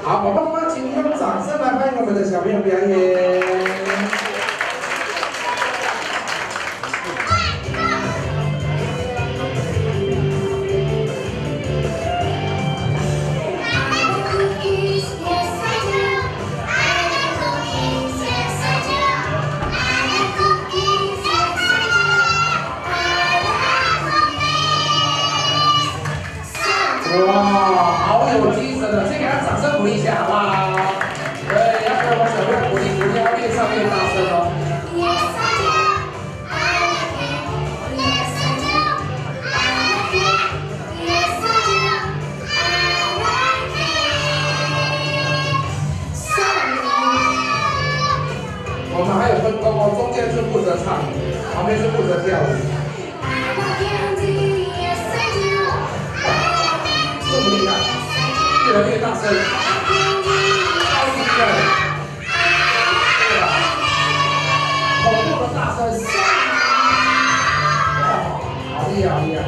好，我们请用掌声来欢迎我们的小朋友表演。哇，好有精神的，先给他掌声鼓励一下，好不好？对，要给我们小朋友鼓励，要越唱越大声哦。我们还有分工哦，中间是负责唱，旁边是负责跳舞。这么厉害，越来越大声，超级厉害，对吧？恐怖的大声，哇，好厉害，好厉害！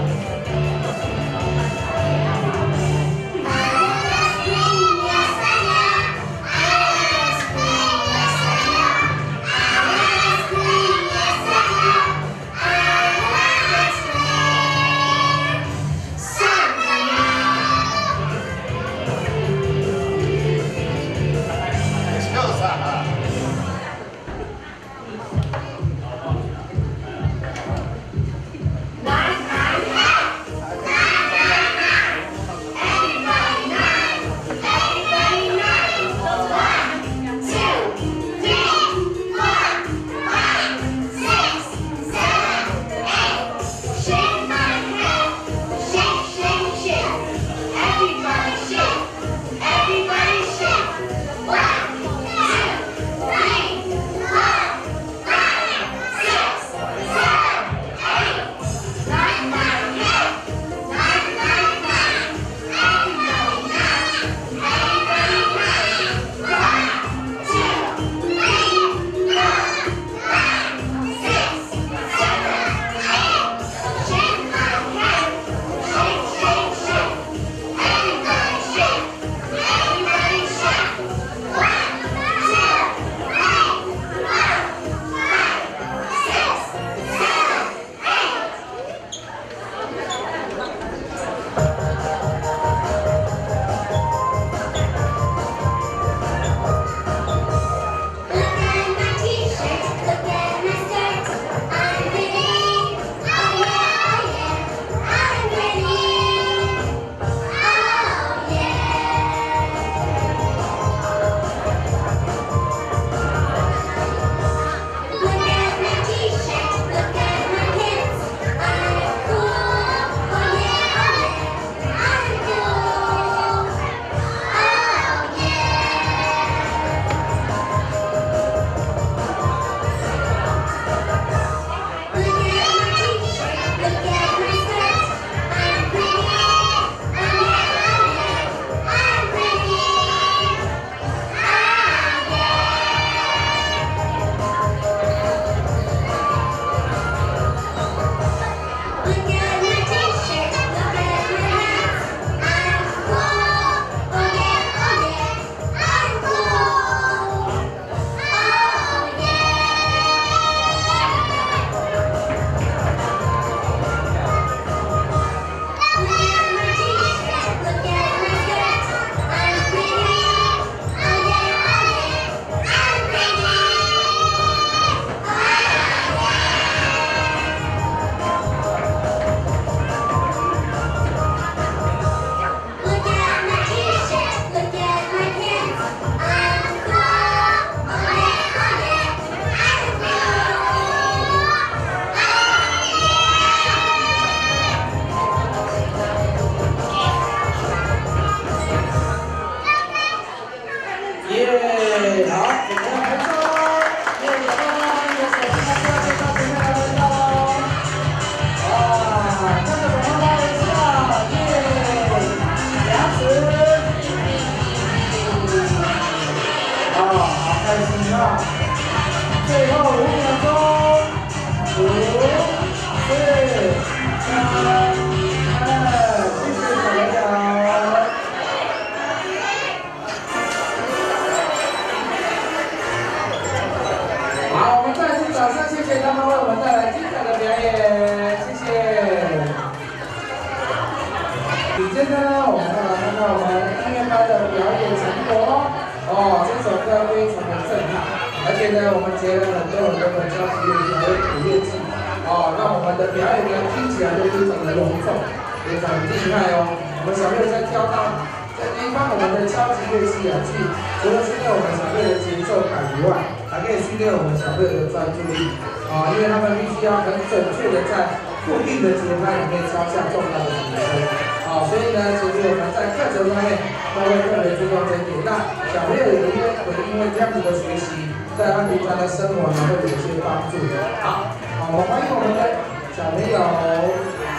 年班的表演成果哦。哦，这首歌非常的震撼，而且呢，我们结了很多的交响乐器还有古乐器，哦，让我们的表演呢听起来就非常的隆重，非常厉害哦。我们小朋友在跳到在那一方我们的敲击乐器啊，除了训练我们小朋友的节奏感以外，还可以训练我们小朋友的专注力啊，因为他们必须要很准确的在固定的节拍里面敲下重要的鼓声。好，所以呢，其实我们在课程上面都会特别注重这一点。那小朋友也因为这样子的学习，在他平常的生活呢会有一些帮助。好，我们欢迎我们的小朋友。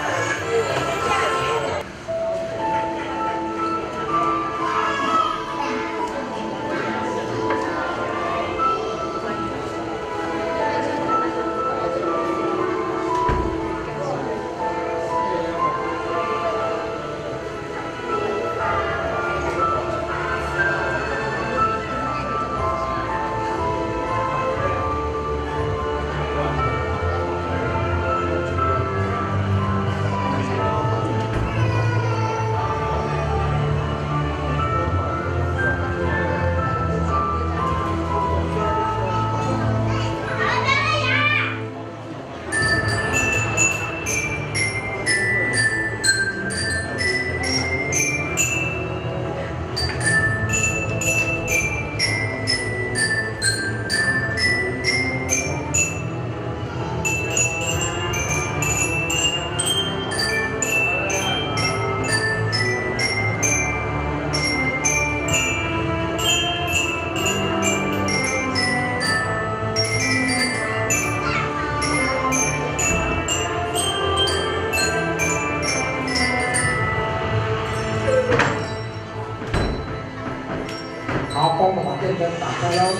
好，帮我们把电灯打开喽。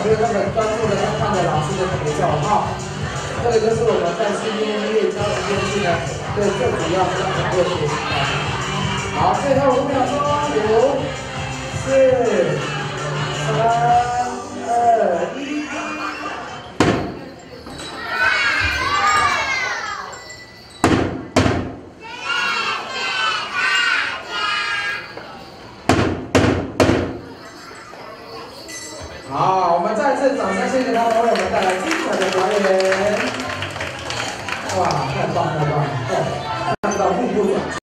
就是那个专注的看着老师的节奏哈。这个就是我们在训练乐教这件事呢，对最主要是掌握学习的。好，最后5秒钟，5、4、3、2、1。好，我们再次掌声谢谢他们为我们带来精彩的表演。哇，太棒太棒了！看到瀑布转。